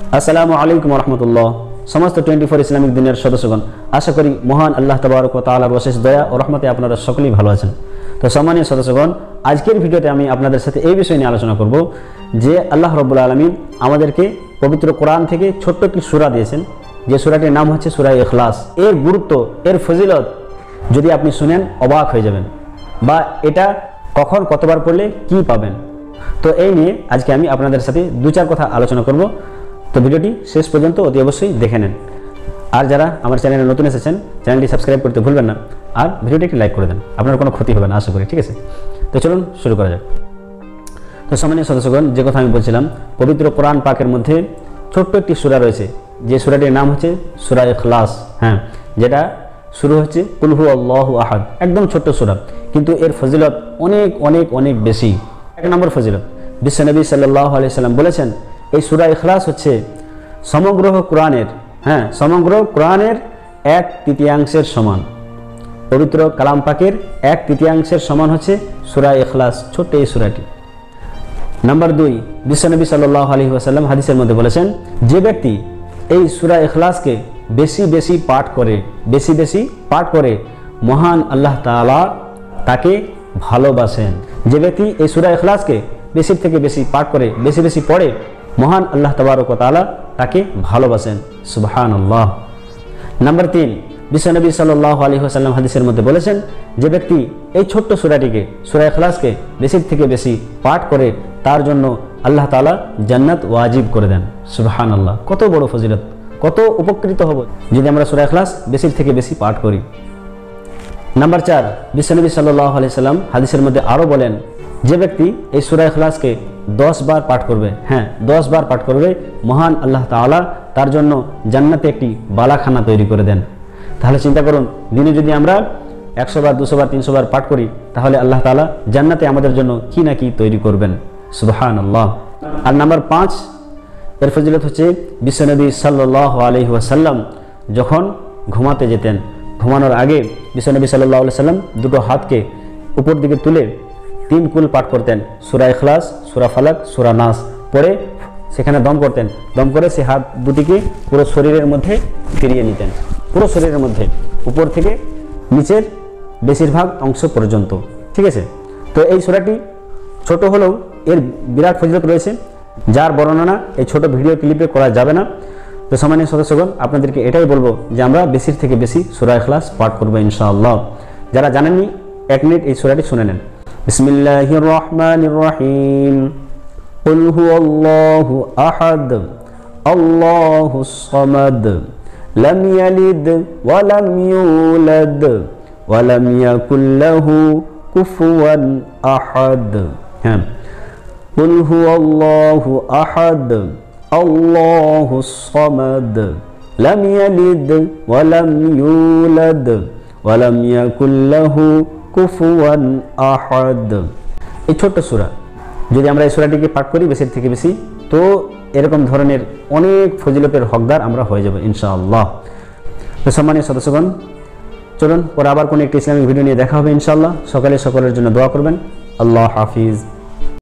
আসসালামু আলাইকুম রহমতুল্লাহ। সমস্ত 24 ইসলামিক দিনের সদস্যগণ, আশা করি মহান আল্লাহ তাবারক ওয়া তাআলার অশেষ দয়া ও রহমতে আপনারা সকলেই ভালো আছেন। তো সম্মানীয় সদস্যগণ, আজকের ভিডিওতে আমি আপনাদের সাথে এই বিষয় নিয়ে আলোচনা করব যে আল্লাহ রাব্বুল আলামিন আমাদেরকে পবিত্র কোরআন থেকে ছোট্ট একটি সূরা দিয়েছেন, যে সূরাটির নাম হচ্ছে সূরা ইখলাস। এর গুরুত্ব, এর ফজিলত যদি আপনি শুনেন অবাক হয়ে যাবেন, বা এটা কখন কতবার পড়লে কি পাবেন। তো এই নিয়ে আজকে আমি আপনাদের সাথে দু চার কথা আলোচনা করব। তো ভিডিওটি শেষ পর্যন্ত অতি অবশ্যই দেখে নেন। আর যারা আমার চ্যানেলে নতুন এসেছেন, চ্যানেলটি সাবস্ক্রাইব করতে ভুলবেন না, আর ভিডিওটি একটি লাইক করে দেন, আপনার কোনো ক্ষতি হবে না আশা করি, ঠিক আছে? তো চলুন শুরু করা যাক। তো সম্মানীয় সদস্যগণ, যে কথা আমি বলছিলাম, পবিত্র কোরআন পাকের মধ্যে ছোট্ট একটি সূরা রয়েছে, যে সূরাটির নাম হচ্ছে সূরা ইখলাস। হ্যাঁ, যেটা শুরু হচ্ছে কুল হু আল্লাহু আহাদ, একদম ছোট্ট সূরা, কিন্তু এর ফজিলত অনেক অনেক অনেক বেশি। এক নম্বর ফজিলত, বিশ্বনবী সাল্লাল্লাহু আলাইহি সাল্লাম বলেছেন, এই সূরা ইখলাস হচ্ছে সমগ্র কোরআনের, সমগ্র কোরআনের 1/3 সমান। পবিত্র কালাম পাকের 1/3 সমান হচ্ছে সূরা ইখলাস, ছোট্ট এই সূরাটি। নাম্বার 2, বিশ্বনবী সাল্লাল্লাহু আলাইহি ওয়াসাল্লাম হাদিসের মধ্যে বলেছেন, যে ব্যক্তি এই সূরা ইখলাসকে বেশি বেশি পাঠ করে মহান আল্লাহ তাআলা তাকে ভালোবাসেন। যে ব্যক্তি এই সূরা ইখলাসকে বেশি থেকে বেশি পাঠ করে, বেশি বেশি পড়ে, মহান আল্লাহ তাবারক ওয়া তাআলা তাকে ভালোবাসেন। সুবহানাল্লাহ। নাম্বার 3, বিশ্বনবী সাল্লাল্লাহু আলাইহি ওয়াসাল্লাম হাদিসের মধ্যে বলেছেন, যে ব্যক্তি এই ছোট্ট সূরাটিকে, সূরা ইখলাসকে বেশি থেকে বেশি পাঠ করে, তার জন্য আল্লাহ তাআলা জান্নাত ওয়াজিব করে দেন। সুবহানাল্লাহ। কত বড় ফজিলত, কত উপকৃত হব যদি আমরা সূরা ইখলাস বেশি থেকে বেশি পাঠ করি। নাম্বার 4, বিশ্বনবী সাল্লাল্লাহু আলাইহি ওয়াসাল্লাম হাদিসের মধ্যে আরও বলেন, যে ব্যক্তি এই সূরা ইখলাসকে 10 বার পাঠ করবে, 10 বার পাঠ করবে, মহান আল্লাহ তাআলা তার জন্য জান্নাতে একটি বালাখানা তৈরি করে দেন। তাহলে চিন্তা করুন, দিনে যদি আমরা 100 বার, 200 বার, 300 বার পাঠ করি, তাহলে আল্লাহ তাআলা জান্নাতে আমাদের জন্য কি না কি তৈরি করবেন। সুবহানাল্লাহ। আর নাম্বার 5, এর ফজিলত হচ্ছে, বিশ্বনবী সাল্লাল্লাহু আলাইহি ওয়াসাল্লাম যখন ঘুমাতে যেতেন, ঘুমানোর আগে বিশ্বনবী সাল্লাল্লাহু আলাইহি ওয়াসাল্লাম দুটো হাতকে উপর দিকে তুলে 3 কুল পাঠ করতেন, সূরা ইখলাস, সূরা ফালাক, সূরা নাস পড়ে সেখানে দম করতেন। দম করে সে হাত দুটিকে পুরো শরীরের মধ্যে ফিরিয়ে নিতেন, পুরো শরীরের মধ্যে, উপর থেকে নিচের বেশিরভাগ অংশ পর্যন্ত, ঠিক আছে? তো এই সূরাটি ছোট হলেও এর বিরাট ফজিলত রয়েছে, যার বর্ণনা এই ছোট ভিডিও ক্লিপে করা যাবে না। তো সম্মানীয় সদস্যগণ, আপনাদেরকে এটাই বলবো যে আমরা বেশি থেকে বেশি সূরা ইখলাস পাঠ করবো ইনশাআল্লাহ। যারা জানেননি, 1 মিনিট এই সূরাটি শুনে নেন। বিসমিল্লাহির রহমানির রহিম। কুল হুয়াল্লাহু আহাদ, আল্লাহুস সামাদ, লাম ইয়ালিদ ওয়া লাম ইউলাদ ওয়া লাম ইয়াকুল লাহু কুফুয়ান আহাদ। কুল হুয়াল্লাহু আহাদ, আল্লাহুস সামাদ, লাম ইয়ালিদ ওয়া লাম ইউলাদ ওয়া লাম ইয়াকুল লাহু কুফুয়ান আহাদ। এই ছোট্ট সূরা, যদি আমরা এই সূরাটিকে পাঠ করি বেশি থেকে বেশি, তো এরকম ধরনের অনেক ফজিলতের হকদার আমরা হয়ে যাব ইনশাআল্লাহ। তো সম্মানীয় সদস্যগণ, চলুন পরে আবার কোনো একটি ইসলামিক ভিডিও নিয়ে দেখা হবে ইনশাআল্লাহ। সকলের জন্য দোয়া করবেন। আল্লাহ হাফিজ।